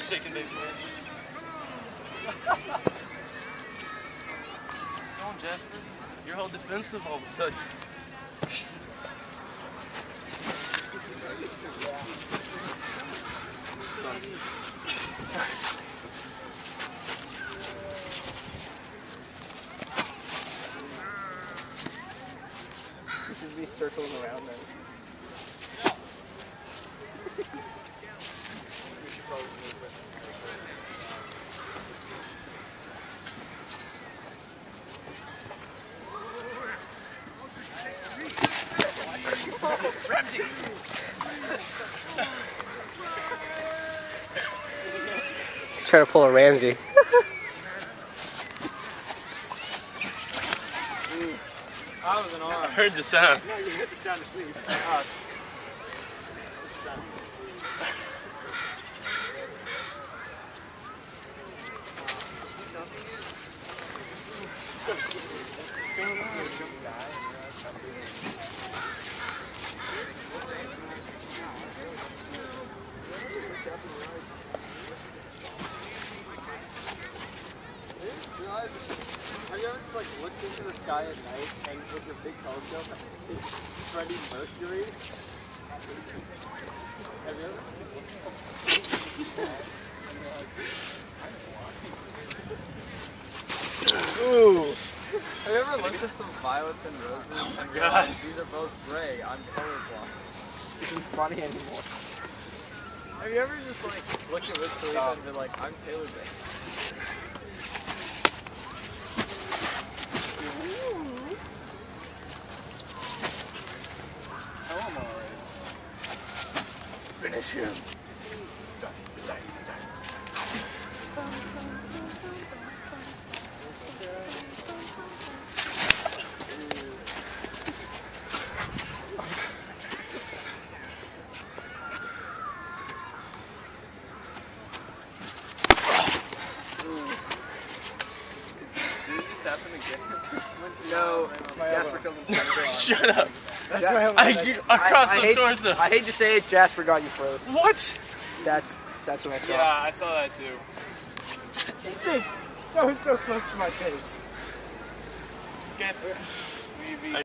Chicken bacon. Come on, Jasper. You're all defensive all of a sudden. There should be circles around them. We should probably move it. Ramsey! He's trying to pull a Ramsey. I was an arm. I heard the sound. No, you hit the sound asleep. So sleepy. What's going on? Have you ever just like looked into the sky at night and with your big telescope and see Freddie Mercury? Have you ever? Ooh. Have you ever looked at some violets and roses and realized these are both gray? I'm colorblind. This isn't funny anymore. Have you ever just like looked at Wiz Khalifa and been like, I'm Taylor Swift? Finish him. Did it just happen again? No, Jasper killed him. Shut up. that's my helmet. Across the torso. I hate to say it, Jasper got you first. What? That's what I saw. Yeah, I saw that too. Jesus! That was so close to my face. Get